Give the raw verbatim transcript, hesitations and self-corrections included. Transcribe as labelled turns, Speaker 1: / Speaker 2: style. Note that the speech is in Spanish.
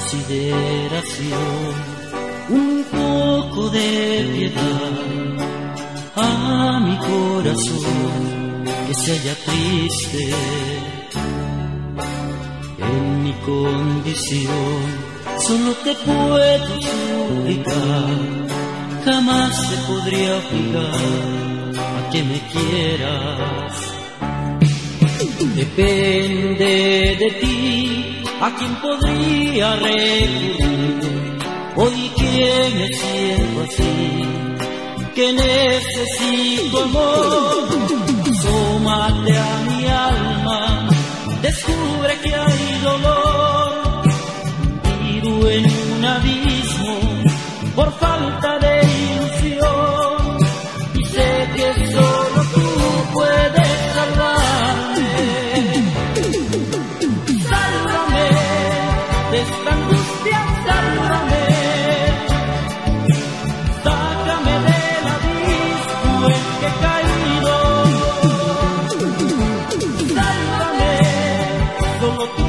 Speaker 1: consideración, un poco de piedad a mi corazón que se halla triste en mi condición. Solo te puedo suplicar, jamás te podría obligar a que me quieras. Depende de ti a quién podría recurrir hoy que me siento así, que necesito amor. Asómate a mi alma, descubre que hay dolor, hundido en un abismo por falta de ilusión, y sé que solo tú puedes salvarme. Sálvame de esta angustia, sálvame, sácame del abismo en que he caído. Sálvame, solo tú